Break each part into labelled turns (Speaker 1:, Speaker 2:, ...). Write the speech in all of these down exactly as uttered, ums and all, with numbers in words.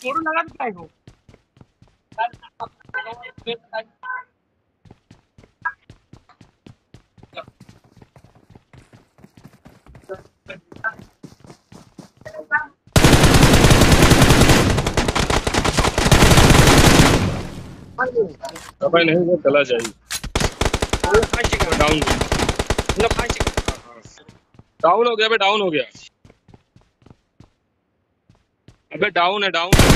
Speaker 1: Photo लगा दिया है
Speaker 2: भाई नहीं वो चला जाएगी डाउन डाउन हो गया अबे डाउन हो गया अबे डाउन है डाउन है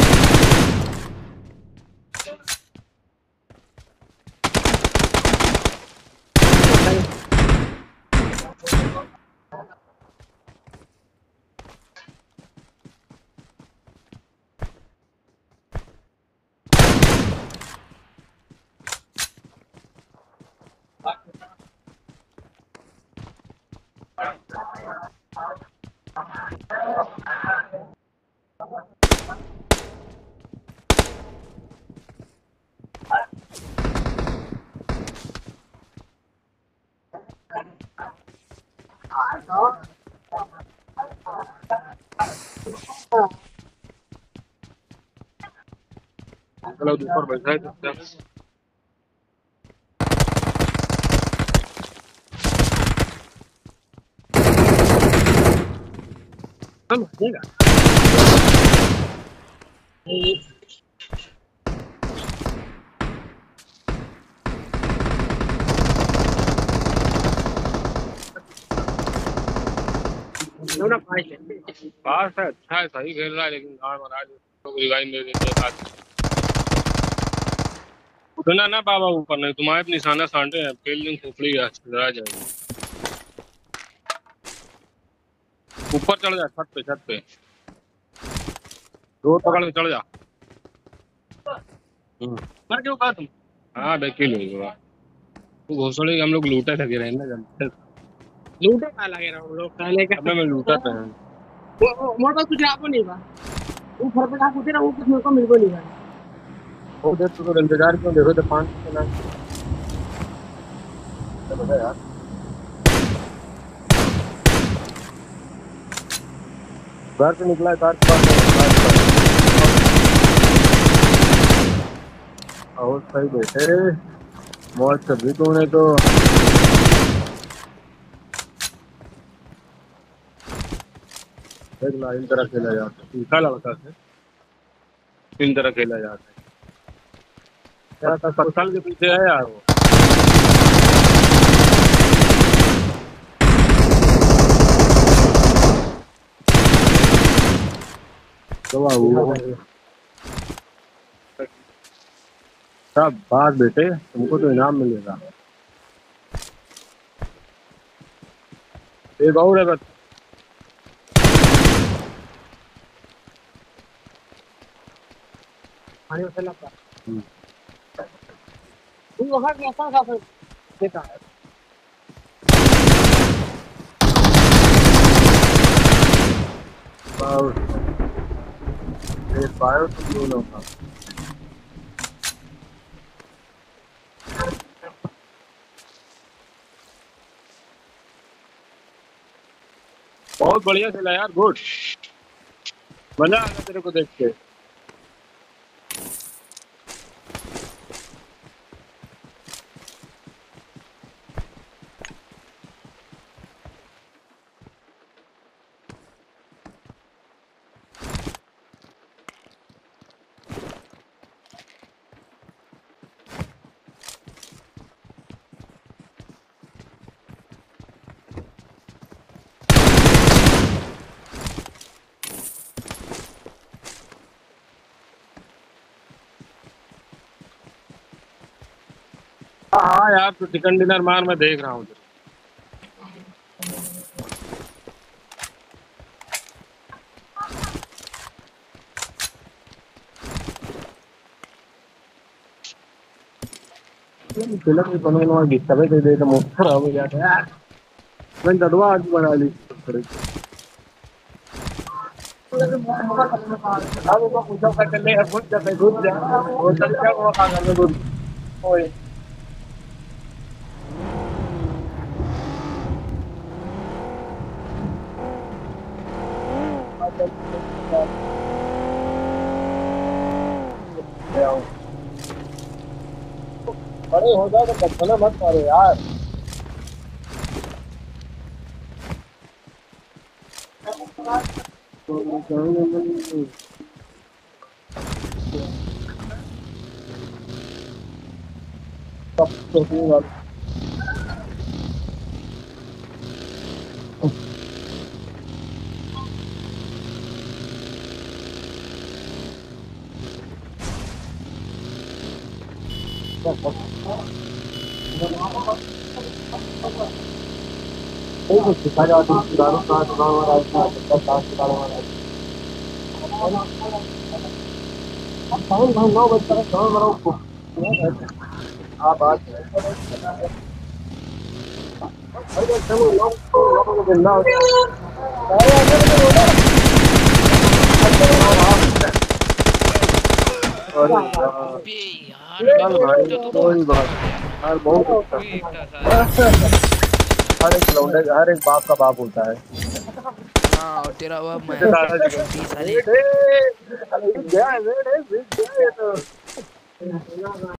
Speaker 2: चलो ऊपर बैठा है चुपचाप हम देगा
Speaker 1: ना फाइट
Speaker 2: पास है अच्छा है सही खेल रहा है लेकिन गाड़ महाराज तो रिवाइव दे देते हैं उतना ना बाबा ऊपर नहीं तुम्हारे पे निशाना सांटे हैं फील्डिंग खोपड़ी है डरा जाएगा ऊपर चढ़ जा छत पे छत पे दो पकड़ के चढ़ जा
Speaker 1: मर क्यों कहा तुम
Speaker 2: हाँ बेकिल होगा वो घोसड़े हम लोग लूटे लगे रहे ना जब
Speaker 1: लूटे का लगे रहो लोग पहले का
Speaker 2: अब मैं लूटा था
Speaker 1: वो मोर पास कुछ आपको नहीं बा वो घर पे का कुछ ना वो कुछ मेरे को मिल को नहीं बा
Speaker 2: वो देख तो इंतजार क्यों देखो तो पाँच सौ ना बता यार घर से निकला है कार के पास और सही बैठे मौज कर दी तूने तो इन तरह खेला जाता है तीखा लड़का से इन तरह खेला जाता है क्या था पत्थर के पीछे है यार वो तो सब बात बेटे तुमको तो इनाम मिलेगा एक और है बस
Speaker 1: पानी उसे लगता तू वहां कैसा था फिर देखा
Speaker 2: एक बायो तुम दोनों का बहुत बढ़िया खेला यार गुड मजा आ गया तेरे को देख के हाँ यार तो चिकन डिनर मार मैं देख रहा हूँ फिल्म भी बनो ना गिफ्ट दे दे तो मुफ्त खराब हो जाता है यार मैंने ददवा आज बना ली अब वो पूछो कर चले घुस जाते घुस जा वो चल क्या वो खा कर घुस ओए
Speaker 3: गया हूँ। बड़े हो जाओ तो बचपना मत मारो यार। सब छोटी बात। नहीं कुछ सिखा जाती है दारू का दुकान वाला ऐसा दस साल दुकान वाला अब टाइम भाई नौ बज तक समझ रहा हूँ। हाँ बात है। अरे चलो नौ नौ बजे जिंदा हो जाए। अरे अंदर से बोलो। अरे यार
Speaker 4: बे यार अबे
Speaker 3: चल
Speaker 4: बहुत
Speaker 3: भाई
Speaker 4: कुत्ता तो
Speaker 3: कोई
Speaker 4: बहुत
Speaker 3: बात
Speaker 4: कुत्ता
Speaker 3: नहीं।
Speaker 4: यार
Speaker 3: यार बहुत अच्छा।
Speaker 4: कोई एकटा साले
Speaker 3: हर एक लौंडे हर एक बाप का बाप होता है।
Speaker 4: हाँ और तेरा वो मैं
Speaker 2: मेरे दादाजी का
Speaker 4: बीस साले
Speaker 3: वेट है, अरे गया है, वेट है, वेट गया है ये तो।